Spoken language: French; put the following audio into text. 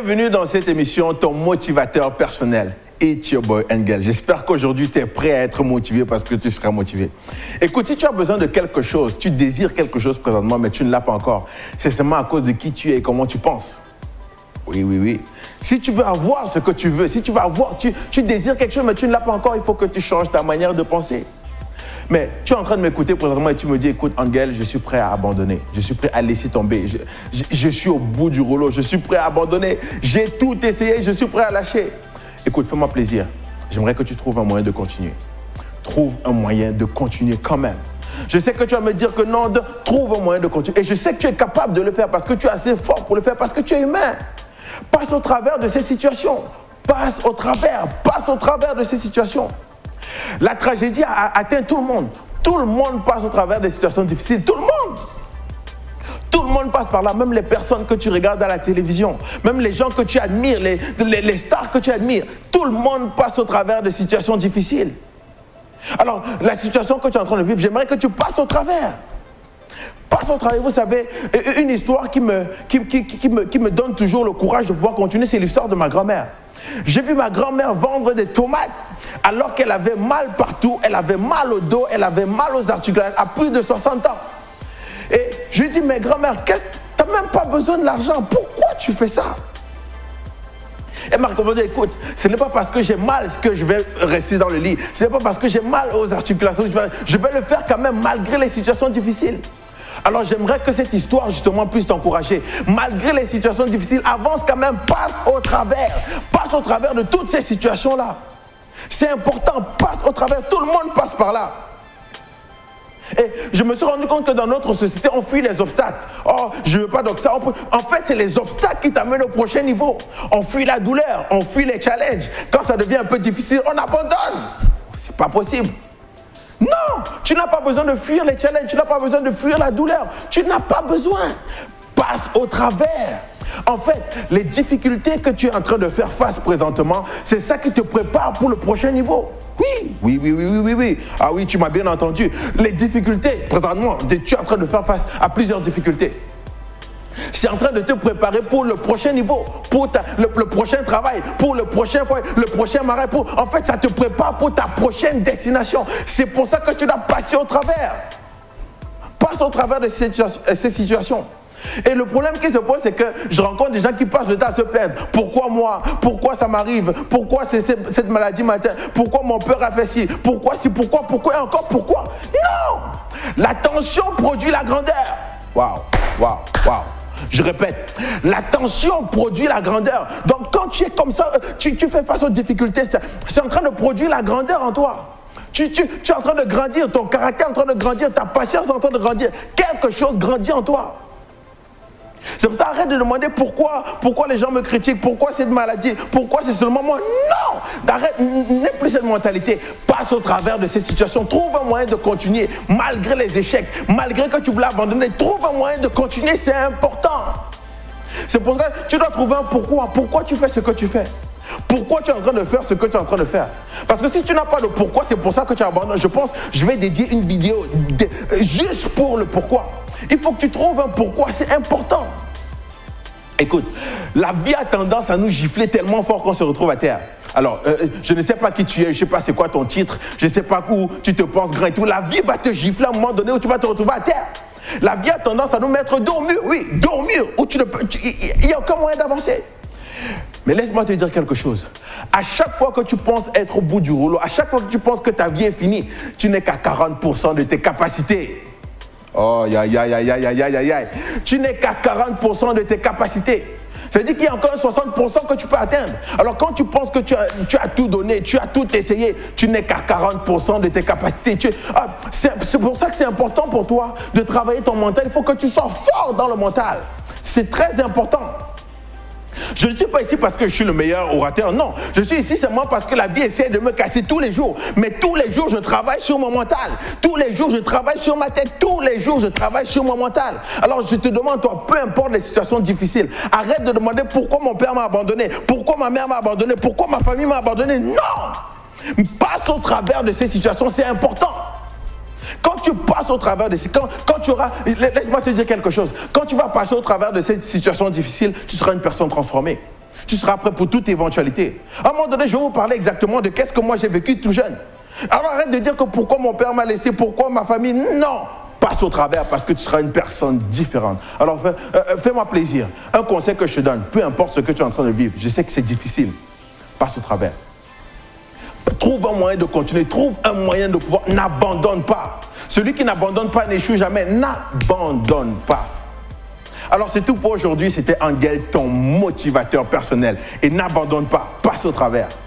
Bienvenue dans cette émission, ton motivateur personnel. It's your boy Angel. J'espère qu'aujourd'hui tu es prêt à être motivé parce que tu seras motivé. Écoute, si tu as besoin de quelque chose, tu désires quelque chose présentement mais tu ne l'as pas encore, c'est seulement à cause de qui tu es et comment tu penses. Oui. Si tu veux avoir ce que tu veux, si tu veux avoir, tu désires quelque chose mais tu ne l'as pas encore, il faut que tu changes ta manière de penser. Mais tu es en train de m'écouter présentement et tu me dis, écoute Angel, je suis prêt à abandonner. Je suis prêt à laisser tomber. Je suis au bout du rouleau. Je suis prêt à abandonner. J'ai tout essayé. Je suis prêt à lâcher. Écoute, fais-moi plaisir. J'aimerais que tu trouves un moyen de continuer. Trouve un moyen de continuer quand même. Je sais que tu vas me dire que non, trouve un moyen de continuer. Et je sais que tu es capable de le faire parce que tu es assez fort pour le faire, parce que tu es humain. Passe au travers de ces situations. Passe au travers de ces situations. La tragédie a atteint tout le monde. Tout le monde passe au travers des situations difficiles. Tout le monde. Tout le monde passe par là. Même les personnes que tu regardes à la télévision. Même les gens que tu admires, les stars que tu admires. Tout le monde passe au travers de situations difficiles. Alors, la situation que tu es en train de vivre, j'aimerais que tu passes au travers. Passe au travers. Vous savez, une histoire qui me donne toujours le courage de pouvoir continuer, c'est l'histoire de ma grand-mère. J'ai vu ma grand-mère vendre des tomates alors qu'elle avait mal partout, elle avait mal au dos, elle avait mal aux articulations à plus de 60 ans. Et je lui ai dit, mais grand-mère, tu n'as même pas besoin de l'argent, pourquoi tu fais ça? Elle m'a répondu, écoute, ce n'est pas parce que j'ai mal que je vais rester dans le lit, ce n'est pas parce que j'ai mal aux articulations, je vais le faire quand même malgré les situations difficiles. Alors j'aimerais que cette histoire justement puisse t'encourager. Malgré les situations difficiles, avance quand même, passe au travers de toutes ces situations-là. C'est important, passe au travers, tout le monde passe par là. Et je me suis rendu compte que dans notre société, on fuit les obstacles. Oh, je ne veux pas d'obstacles. En fait, c'est les obstacles qui t'amènent au prochain niveau. On fuit la douleur, on fuit les challenges. Quand ça devient un peu difficile, on abandonne. C'est pas possible. Non, tu n'as pas besoin de fuir les challenges, tu n'as pas besoin de fuir la douleur, tu n'as pas besoin. Passe au travers. En fait, les difficultés que tu es en train de faire face présentement, c'est ça qui te prépare pour le prochain niveau. Oui. Ah oui, tu m'as bien entendu. Les difficultés, présentement, tu es en train de faire face à plusieurs difficultés. C'est en train de te préparer pour le prochain niveau, pour le prochain travail, pour le prochain foyer, le prochain mariage. En fait, ça te prépare pour ta prochaine destination. C'est pour ça que tu dois passer au travers. Passe au travers de ces situations. Et le problème qui se pose, c'est que je rencontre des gens qui passent le temps à se plaindre. Pourquoi moi? Pourquoi ça m'arrive? Pourquoi cette maladie m'atteint? Pourquoi mon père a fait ci? Pourquoi et encore pourquoi? Non! La tension produit la grandeur. Waouh. Je répète, la tension produit la grandeur. Donc quand tu es comme ça, tu fais face aux difficultés, c'est en train de produire la grandeur en toi. Tu es en train de grandir, ton caractère est en train de grandir, ta patience est en train de grandir. Quelque chose grandit en toi. C'est pour ça, arrête de demander pourquoi les gens me critiquent, pourquoi cette maladie, pourquoi c'est seulement moi. Non! Arrête, n'aie plus cette mentalité. Passe au travers de ces situations. Trouve un moyen de continuer, malgré les échecs, malgré que tu voulais abandonner. Trouve un moyen de continuer, c'est important. C'est pour ça que tu dois trouver un pourquoi. Pourquoi tu fais ce que tu fais? Pourquoi tu es en train de faire ce que tu es en train de faire? Parce que si tu n'as pas de pourquoi, c'est pour ça que tu abandonnes. Je pense, je vais dédier une vidéo juste pour le pourquoi. Il faut que tu trouves un pourquoi, c'est important. Écoute, la vie a tendance à nous gifler tellement fort qu'on se retrouve à terre. Alors, je ne sais pas qui tu es, je ne sais pas c'est quoi ton titre, je ne sais pas où tu te penses grand et tout. La vie va te gifler à un moment donné où tu vas te retrouver à terre. La vie a tendance à nous mettre dos au mur, dos au mur, où il n'y a aucun moyen d'avancer. Mais laisse-moi te dire quelque chose. À chaque fois que tu penses être au bout du rouleau, à chaque fois que tu penses que ta vie est finie, tu n'es qu'à 40% de tes capacités. Oh, aïe. Tu n'es qu'à 40% de tes capacités. Ça veut dire qu'il y a encore 60% que tu peux atteindre. Alors quand tu penses que tu as tout donné, tu as tout essayé, tu n'es qu'à 40% de tes capacités. C'est pour ça que c'est important pour toi de travailler ton mental. Il faut que tu sois fort dans le mental. C'est très important. Je ne suis pas ici parce que je suis le meilleur orateur, non. Je suis ici seulement parce que la vie essaie de me casser tous les jours. Mais tous les jours, je travaille sur mon mental. Tous les jours, je travaille sur ma tête. Tous les jours, je travaille sur mon mental. Alors, je te demande, toi, peu importe les situations difficiles, arrête de demander pourquoi mon père m'a abandonné, pourquoi ma mère m'a abandonné, pourquoi ma famille m'a abandonné. Non! Passe au travers de ces situations, c'est important. Quand tu passes au travers de ces... Quand tu auras... Laisse-moi te dire quelque chose. Quand tu vas passer au travers de cette situation difficile, tu seras une personne transformée. Tu seras prêt pour toute éventualité. À un moment donné, je vais vous parler exactement de qu'est-ce que moi j'ai vécu tout jeune. Alors arrête de dire que pourquoi mon père m'a laissé, pourquoi ma famille. Non, passe au travers parce que tu seras une personne différente. Alors fais-moi plaisir. Un conseil que je te donne, peu importe ce que tu es en train de vivre, je sais que c'est difficile. Passe au travers. Trouve un moyen de continuer, trouve un moyen de pouvoir. N'abandonne pas. Celui qui n'abandonne pas n'échoue jamais. N'abandonne pas. Alors c'est tout pour aujourd'hui. C'était Angel, ton motivateur personnel. Et n'abandonne pas. Passe au travers.